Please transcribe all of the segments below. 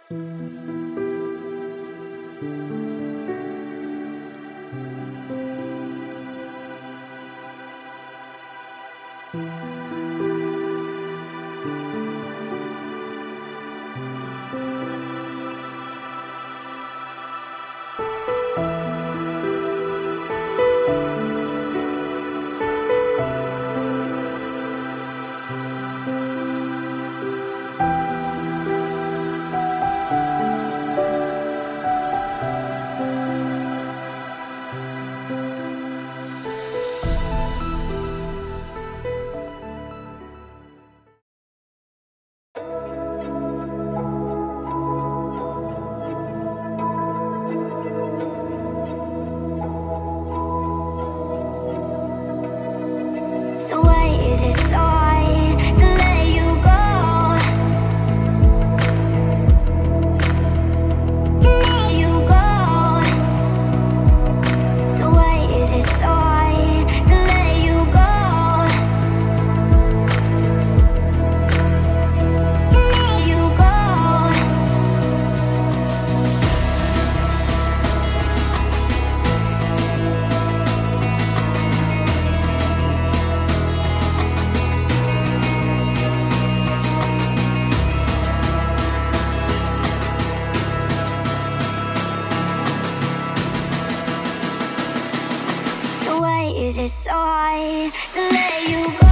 Is it so hard to let you go?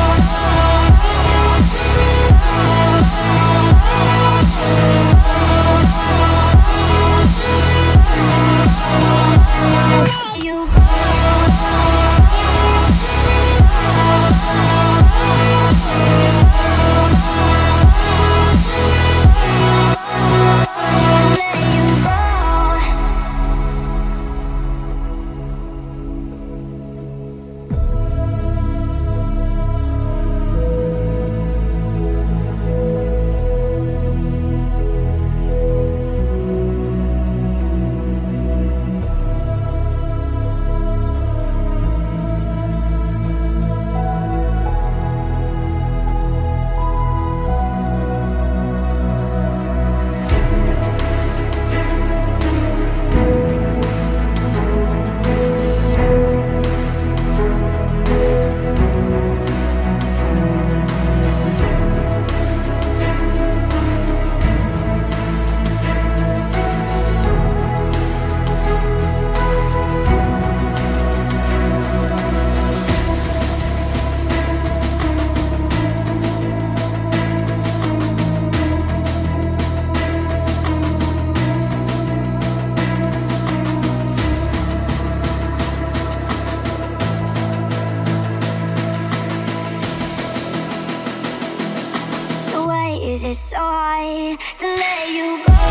Is it so hard to let you go?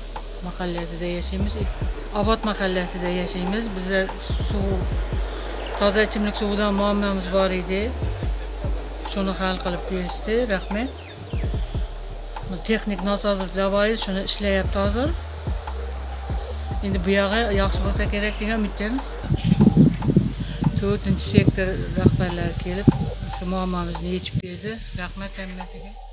Mahallesida yaşaymiz. Obod mahallasida yaşaymiz. Bizlar suv Toza ichimlik suvidan muammamiz bor edi. Shuni hal qilib berishdi. Rahmat. Texnik nosozliklar bor edi, shuni ishlayapti hozir. Endi bu yog'i yaxshi bo'lsa kerak degan umiddamiz. 4-sektor rahbarlari kelib shu muammomizni yechib berdi. Rahmat hammasiga.